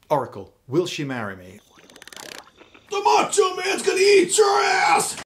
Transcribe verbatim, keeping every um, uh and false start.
Oracle, will she marry me? The Macho Man's gonna eat your ass!